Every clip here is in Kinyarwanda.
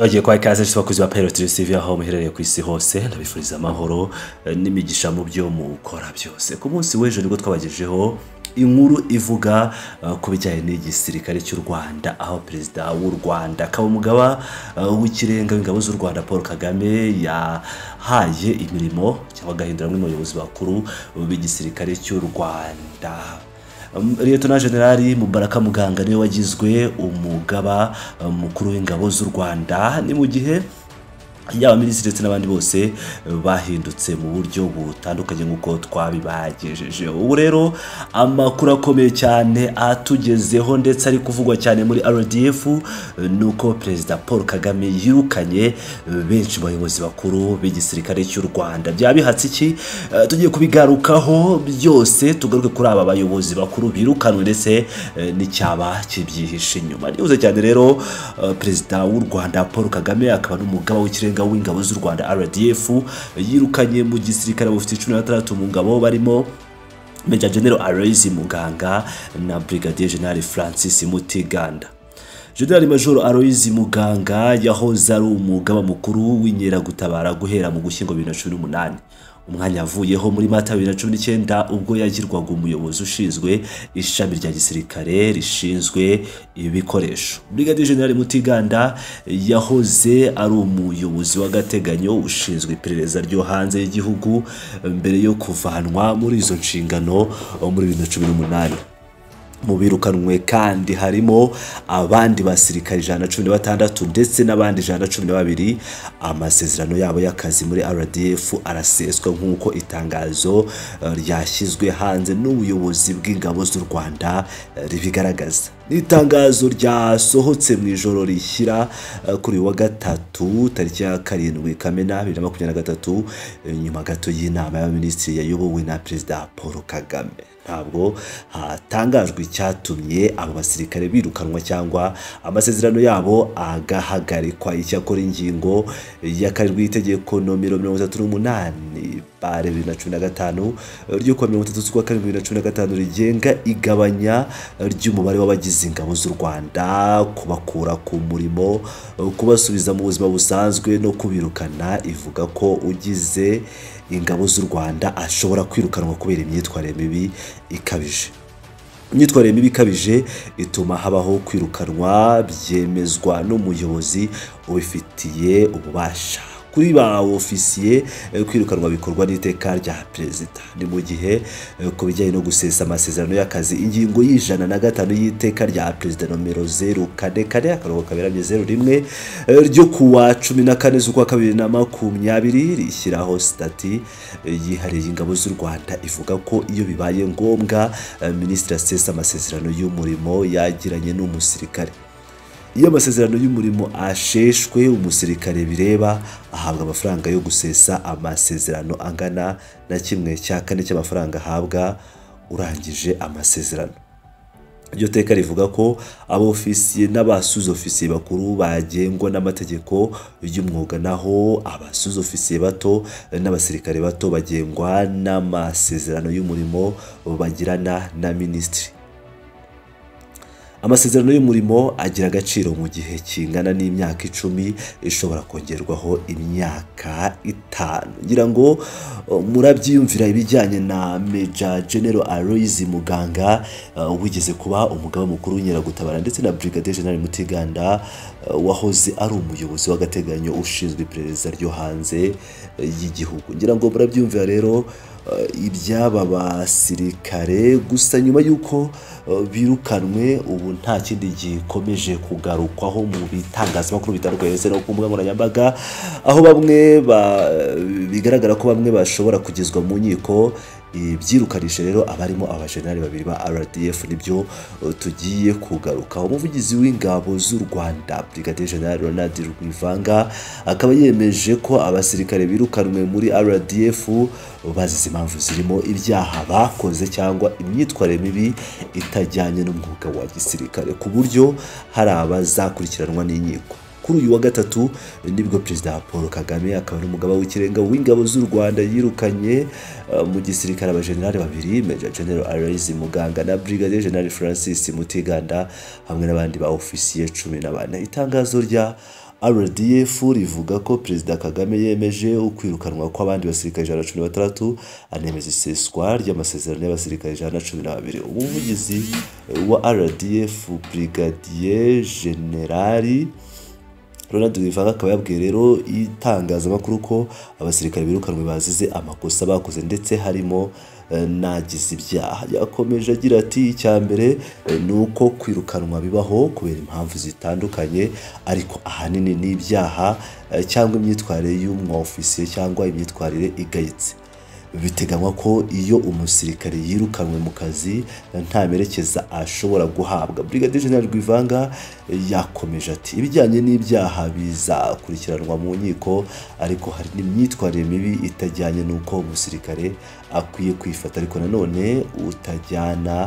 Ogiye kwa ikaze cy'abakozi ba Pilot TV aho muherereye ku isi hose ndabifuriza amahoro n'imigisha mu byo mukora byose. Ku munsi w'ejo nibwo twabagejeho inkuru ivuga ku bijyanye n'igisirikare cy'u Rwanda, aho perezida w'u Rwanda akaba umugaba w'ikirenga w'ingabo z'u Rwanda Paul Kagame yahaye imirimo cyangwa agahindura bamwe mu bayobozi bakuru b'igisirikare cy'u Rwanda. Lieutenant General Mubaraka Muganga niwe wagizwe umugaba mukuru w'ingabo z'u Rwanda, ni mu gihe yaba minisitiri ndetse n'abandi bose bahindutse mu buryo butandukanye nk'uko twabibagejeje. Ubu rero amakuru akomeye cyane atugezeho ndetse ari kuvugwa cyane muri RDF nuko perezida Paul Kagame yirukanye benshi mu bayobozi bakuru b'igisirikare cy'u Rwanda. Byabihatse iki? Tugiye kubigarukaho byose, tugaruke kuri aba bayobozi bakuru birukanwe ndetse n'icyaba kibyihishe inyuma. Nibuze cyane rero perezida w'u Rwanda Paul Kagame akaba n'umugaba w'ikirenga w'ingabo z'u Rwanda RDF yirukanye mu gisirikare bufite 16 mu ngabo barimo Major General Aloys Muganga na Brigadier General Francis Mutiganda. General Major Aloys Muganga yahoze ari umugaba mukuru w'inkeragutabara guhera mu Gushyingo 2018. Umwanya yavuyeho muri Mata 2019 ubwo yagirwaga umuyobozi ushinzwe ishami rya gisirikare rishinzwe ibikoresho. Brigadier General Mutiganda yahoze ari umuyobozi w'agateganyo ushinzwe iperereza ryo hanze y'igihugu mbere yo kuvanwa muri izo nshingano muri 2018. Mu birukanwe kandi harimo abandi basirikare 116 ndetse n'abandi 112. Amasezerano yabo y'akazi muri RDF araseswa nk'uko itangazo ryashyizwe hanze n'ubuyobozi bw'ingabo z'u Rwanda ribigaragaza. Itangazo ryasohotse mu ijoro rishyira kuri wa gatatu tariki ya 7 Kamena 2023 nyuma gato y'inama y'abaminisitiri yayobowe na perezida Paul Kagame. Ntabwo hatangajwe icyatumye abo basirikare birukanwa cyangwa amasezerano yabo agahagarikwa. Icyakora ingingo ya 7 y'itegeko nomero 38 bare 2015 ryo kwa 30/7/2015 rigenga igabanya ry'umubare w'abagize ingabo z'u Rwanda, kubakura ku murimo, kubasubiza mu buzima busanzwe no kubirukana. Ivuga ko ugize ingabo z'u Rwanda ashobora kwirukanwa kubera imyitwarire mibi ikabije. Imyitwarire mibi ikabije ituma habaho kwirukanwa byemezwa n'umuyobozi ubifitiye ububasha. Kuri ba ofisiye kwirukanwa bikorwa n'iteka rya perezida. Ni mu gihe ku bijyanye no gusesa amasezerano y'akazi ingingo y'105 y'iteka rya perezida nomero 044/01 ryo kuwa 14 z'ukwa 2020 rishyiraho stati yihariye ingabo z'u Rwanda ivuga ko iyo bibaye ngombwa minisitiri asesa amasezerano y'umurimo yagiranye n'umusirikare. Iyo amasezerano y'umurimo asheshwe, umusirikare bireba ahabwa amafaranga yo gusesa amasezerano angana na 1/4 cy'amafaranga ahabwa urangije amasezerano. Iryo teka rivuga ko abofisiye n'abasuzofisiye bakuru bagengwa n'amategeko y'umwuga, naho abasuzofisiye bato n'abasirikare bato bagengwa n'amasezerano y'umurimo bagirana na minisitiri. Amasezerano y'umurimo agira agaciro mu gihe kingana n'imyaka 10 ishobora kongerwaho imyaka 5. Ngira ngo murabyiyumvira ibijyanye na Major General Aloys Muganga wigeze kuba umugaba mukuru w'inkeragutabara ndetse na Brigadier General Mutiganda wahoze ari umuyobozi w'agateganyo ushinzwe iperereza ryo hanze y'igihugu. Ngira ngo murabyiyumvira rero ibyaba basirikare. Gusa nyuma yuko birukanwe ubu nta kindi gikomeje kugarukwaho mu bitangazamakuru bitandukanye ndetse no ku mbuga nkoranyambaga, aho bamwe bigaragara ko bamwe bashobora kugezwa mu nkiko. Ibyirukanisha rero abarimo abajenerali babiri ba RDF nibyo tugiye kugarukaho. Umuvugizi w'ingabo z'u Rwanda Brigadier General Ronald Rwivanga akaba yemeje ko abasirikare birukanwe muri RDF bazize impamvu zirimo ibyaha bakoze cyangwa imyitwarire mibi itajyanye n'umwuga wa gisirikare, ku buryo hari abazakurikiranwa n'inkiko. Kuri uyu wa gatatu nibwo perezida Paul Kagame akaba n'umugaba w'ikirenga w'ingabo z'u Rwanda yirukanye mu gisirikare abajenerali babiri, Major General Aloys Muganga na Brigadier General Francis Mutiganda hamwe n'abandi ba ofisiye 14. Itangazo rya RDF rivuga ko Perezida Kagame yemeje ukwirukanwa kw'abandi basirikare 116 anemeza iseswa ry'amasezerano y'abasirikare 112. Umuvugizi wa RDF Brigadier General Ronald Rwivanga akaba yabwiye rero itangazamakuru ko abasirikare birukanwe bazize amakosa bakoze ndetse harimo nagize ibyaha. Yakomeje agira ati icyambere nuko kwirukanwa bibaho kubera impamvu zitandukanye, ariko ahanini n'ibyaha cyangwa imyitwarire y'umwofisiye cyangwa imyitwarire igayitse. Biteganywa ko iyo umusirikare yirukanwe mu kazi nta merekeza ashobora guhabwa. Brigadier General Rwivanga yakomeje ati ibijyanye n'ibyaha bizakurikiranwa mu nkiko, ariko hari n'imyitwarire mibi itajyanye n'uko umusirikare akwiye kwifata, ariko nanone utajyana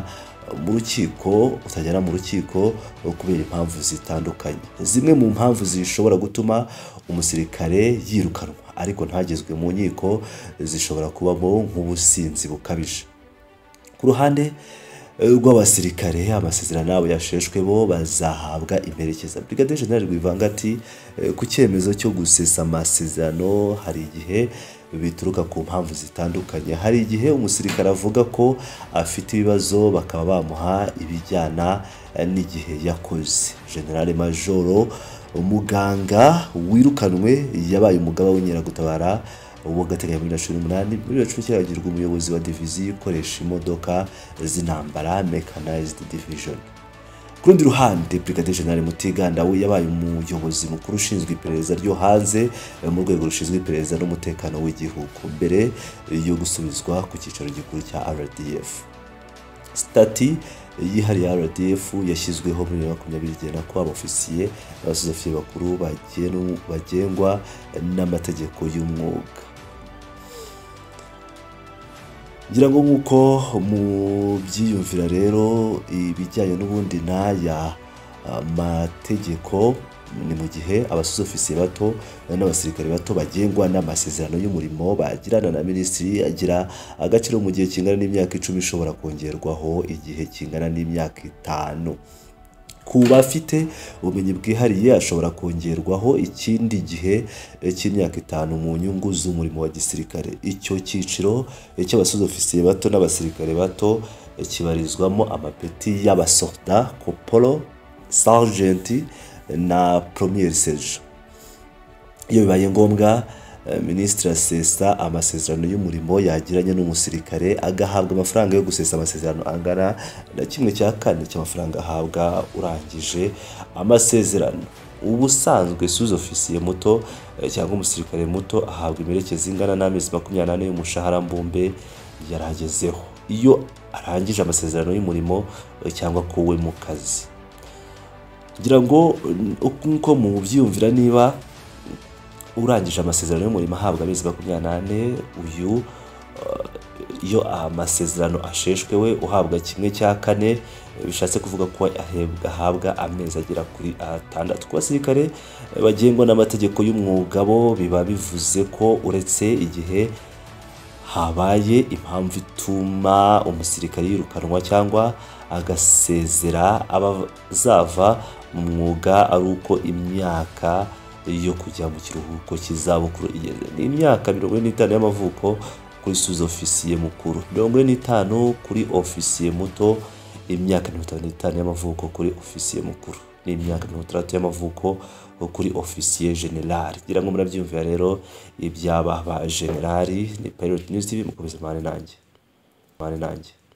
mu rukiko kubera impamvu zitandukanye. Zimwe mu mpamvu zishobora gutuma umusirikare yirukanwa ariko ntagezwe mu nkiko zishobora kubamo nk'ubusinzi bukabije. Ku ruhande rw'abasirikare amasezerano yabo yasheshwe bo bazahabwa imperekeza. Brigadier General Rwivanga ati ku cyemezo cyo gusesa amasezerano hari igihe bituruka ku mpamvu zitandukanye. Hari igihe umusirikare avuga ko afite ibibazo bakaba bamuha ibijyana n'igihe yakoze. General Majoro umuganga wirukanwe yabaye umugaba w'inkeragutabara w'agateganyo muri 2018. Muri 2019 agirwa umuyobozi wa diviziyo ikoresha imodoka z'intambara Mechanized Division. Ku rundi ruhande Brigadier General Mutiganda we yabaye umuyobozi mukuru ushinzwe iperereza ryo hanze mu rwego rushinzwe iperereza n'umutekano w'igihugu mbere yo gusubizwa ku cyicaro gikuru cya RDF. Stati yihariye RDF yashyizweho muri 2020 ko abofisiye n'abasuzofisiye bakuru bagengwa n'amategeko y'umwuga. Ngira ngo nkuko mu byiyumvira rero ibijyanye n'ubundi n'aya mategeko ni mu gihe abasuzofisiye bato n'abasirikare bato bagengwa n'amasezerano y'umurimo bagirana na minisitiri agira agaciro mu gihe kingana n'imyaka 10 ishobora kongerwaho igihe kingana n'imyaka 5. Ku bafite ubumenyi bwihariye ashobora kongerwaho ikindi gihe cy'imyaka 5 mu nyungu z'umurimo wa gisirikare. Icyo cyiciro cy'abasuzofisiye bato n'abasirikare bato kibarizwamo amapeti y'abasorda, koporo, sergent na premier serge. Iyo bibaye ngombwa Minisitiri asesa amasezerano y'umurimo yagiranye n'umusirikare agahabwa amafaranga yo gusesa amasezerano angana na 1/4 cy'amafaranga ahabwa urangije amasezerano. Ubusanzwe suzofisiye muto cyangwa umusirikare muto ahabwa imperekeza ingana n'amezi 28 y'umushahara mbumbe yaragezeho iyo arangije amasezerano y'umurimo cyangwa kuwe mu kazi. Ngira ngo uko mu byiyumvira niba urangije amasezerano y'umurimo ahabwa amezi 28 uyu iyo amasezerano asheshwe we uhabwa 1/4 bishatse kuvuga ko ahabwa amezi agera kuri 6. Ku basirikare bagengwa n'amategeko y'umwuga bo biba bivuze ko uretse igihe habaye impamvu ituma umusirikare yirukanwa cyangwa agasezera abazava mu mwuga ari uko imyaka yo kujya mu kiruhuko cy'izabukuru igeze. Ni imyaka 45 y'amavuko kuri suzofisiye mukuru, 45 kuri ofisiye muto, imyaka 55 y'amavuko kuri ofisiye mukuru, ni imyaka 30 y'amavuko kuri ofisiye general. Ngira ngo murabyumvira rero ibyaba ba general. Ni Pilot News TV mukomeze mane nanjye.